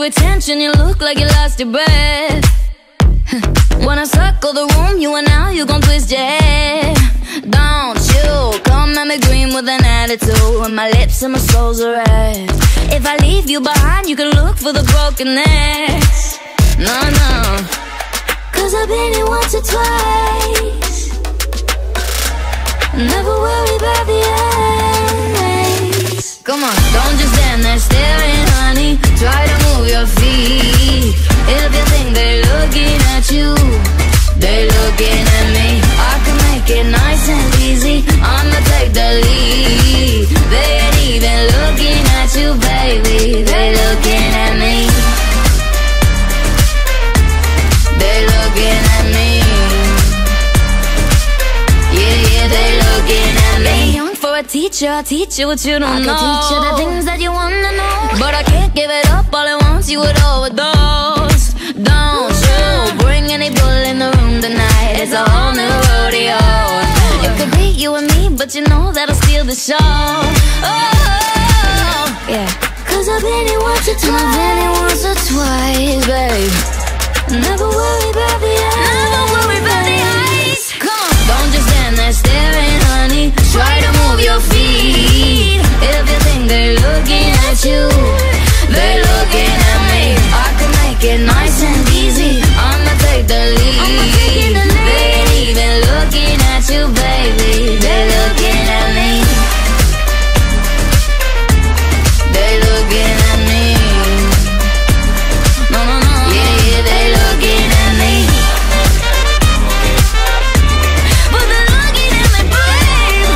your attention, you look like you lost your breath. When I circle the room, you and now you gon' twist your head. Don't you come at me green with an attitude, and my lips and my soul's a red. If I leave you behind, you can look for the broken necks. No, no, 'cause I've been here once or twice. Never worry about the ends. Come on, don't just stand there staring, honey. Try to move your feet. If you think they're looking at you, they're looking at me. I can make it nice and easy. I'ma take the lead. They ain't even looking at you, baby. They're looking at me. They're looking at me. Yeah, yeah, they're looking at me. Young for a teacher, I'll teach you what you don't know. I can teach you the things that you wanna know, but I can't give it up all at once. You would overdose. Don't you bring any bull in the room tonight. It's a whole new rodeo. It could be you and me, but you know that'll steal the show. Oh, yeah. 'Cause I've been here once or twice, babe. Never worry about the eyes. Never worry about the eyes. Come on, don't just stand there staring, honey. Try to move your feet. If you think they're looking at you, they're looking at me. I can make it nice and easy. I'ma take the lead. They ain't even looking at you, baby. They're looking at me. They're looking at me. No, no, no. Yeah, yeah, they're looking at me. But they're looking at me, babe.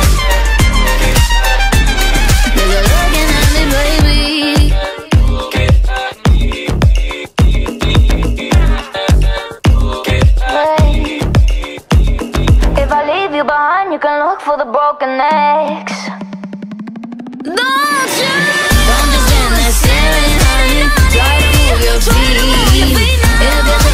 They're looking at me, baby. If I leave you behind, you can look for the broken necks. Don't you? Don't just stand there staring, honey. Try to move your feet. If you